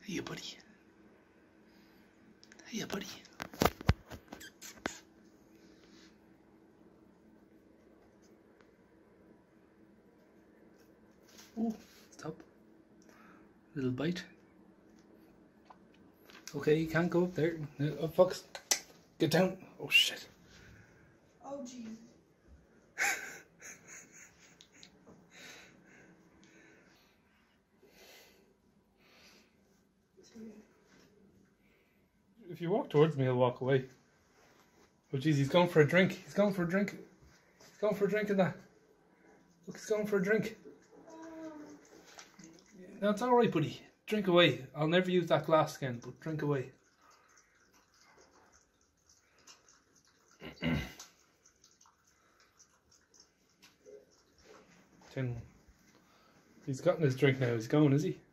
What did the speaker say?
Hiya, buddy. Hiya, buddy. Oh, stop. Little bite. Okay, you can't go up there. Oh, Fox. Get down. Oh, shit. Oh, jeez. If you walk towards me, I'll walk away. Oh, jeez, he's going for a drink. He's going for a drink. He's going for a drink in that. Look, he's going for a drink. No, it's alright, buddy. Drink away. I'll never use that glass again, but drink away. He's gotten his drink now. He's going, is he?